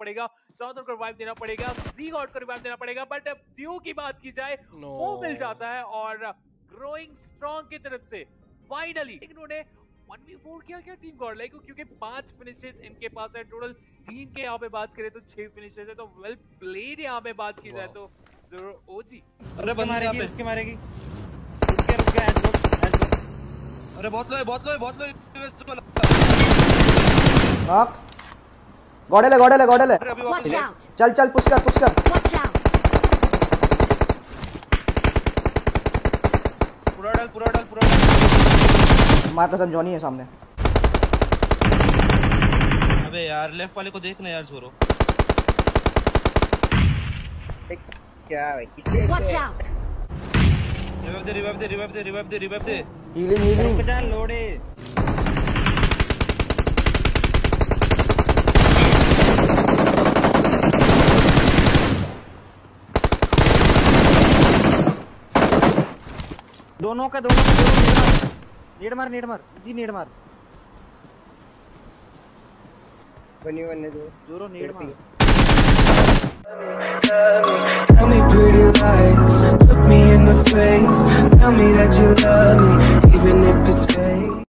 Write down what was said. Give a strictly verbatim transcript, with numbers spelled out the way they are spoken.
पड़ेगा, चारों को रिवाइव देना पड़ेगा, ज़ीगॉड को रिवाइव देना पड़ेगा, बट व्यू की बात की जाए no. वो मिल जाता है और ग्रोइंग स्ट्रॉन्ग की तरफ से फाइनली इन्होंने वन वी फोर किया क्या टीम गॉडलाइक को, क्योंकि पांच फिनिशेस इनके पास है टोटल। टीम के यहाँ पे बात करें तो छह फिनिशेस है, तो वेल प्लेड यहाँ पे बात की जाए तो जरूर ओजी। अरे बंदा मारेगी, पे उसकी मारेगी, रुक गया रुक गया एड ब्लॉक एड ब्लॉक। अरे बहुत लो है बहुत लो है बहुत लो है नॉक गॉडल है गॉडल है गॉडल है। चल चल पुश कर पुश कर। पूरा डाल पूरा डाल पूरा डाल। मां कसम जॉनी है सामने। अबे यार लेफ्ट वाले को देखना यार छोरो। क्या भाई किससे वॉच आउट। रिवाइव दे रिवाइव दे रिवाइव दे रिवाइव दे रिवाइव दे। हीलिंग हीलिंग रुक जा लोड़े। दोनों का दोनों का नीड मार नीड मार जी नीड मार बनी बनने दो जोरो नीड मार। Tell me pretty lies, look me in the face, tell me that you love me, even if it's fake.